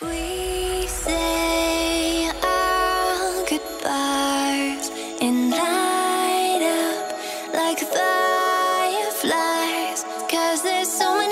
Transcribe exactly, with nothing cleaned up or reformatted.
We say our goodbyes and light up like fireflies, 'cause there's so much